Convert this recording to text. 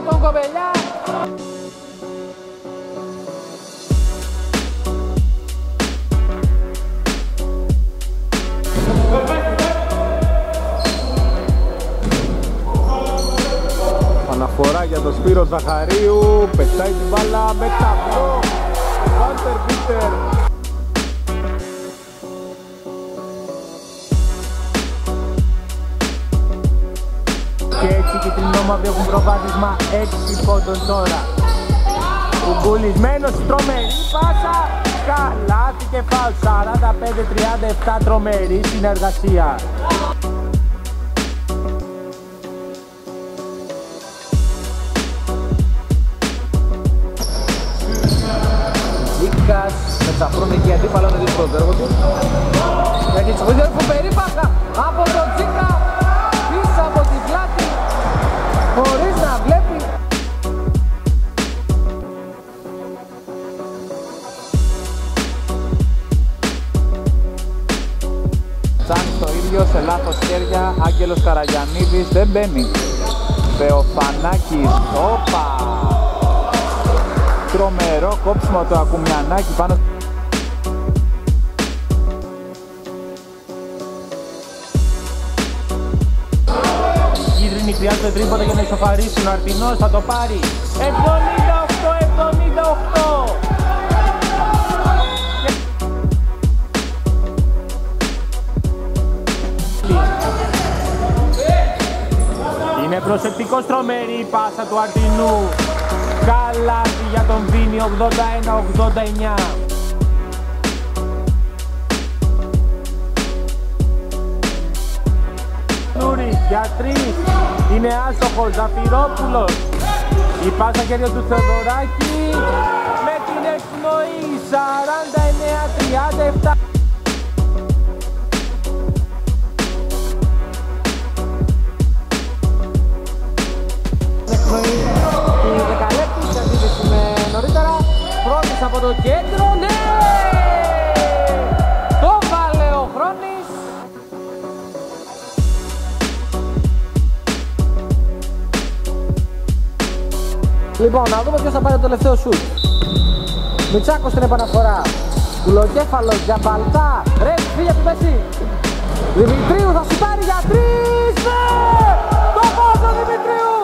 τον Κοβελιά. Αναφορά για τον Σπύρο Ζαχαρίου, πετάει την μπάλα με ταμπλό, Βάντερ Μπίτερ. Και έτσι οι κίτρινοι όμαυροι έχουν προβάδισμα 6 πόντων τώρα. Κουμπουλισμένος, τρομερή πάσα, καλάθι και φάουλ. 45-37, τρομερή συνεργασία. Τζίκας, με τσαφρούν εκεί αντίπαλα με δύσκολο το έργο του. Έχει τσοφίδιο που περίπασα από τον Τζίκα, πίσω από την πλάτη, χωρίς να βλέπει. Τσάνι το ίδιο σε λάθος χέρια, Άγγελος Καραγιαννίδης δεν μπαίνει. Θεοφανάκης, όπα! Τρομερό κόψιμο το Ακουμιανάκι πάνω. Οι κίτρινοι χρειάζονται τρίποντα για να ισοφαρίσουν. Ο Αρτινός θα το πάρει. 78-78. Είναι προσεκτικός, τρομερή η πάσα του Αρτινού. Καλάθι για τον Βίνι, 81-89. Νούρης για 3, είναι άστοχος, Ζαφυρόπουλος. Η πάσα χέρια του Θεοδωράκη με την εκπνοή, 49-37. Εκπνοή του Δεκαλέπτου σε αντίθεση με νωρίτερα. Χρόνης από το κέντρο, ναι! Το βάλε ο Χρόνης. Λοιπόν, να δούμε ποιος θα πάρει το τελευταίο σουτ. Μητσάκος στην επαναφορά. Κουλοκέφαλος για Μπαλτά. Ρε, φύγε από τη μέση. Δημητρίου θα σουτάρει για 3. Ναι! Το βάζει ο Δημητρίου.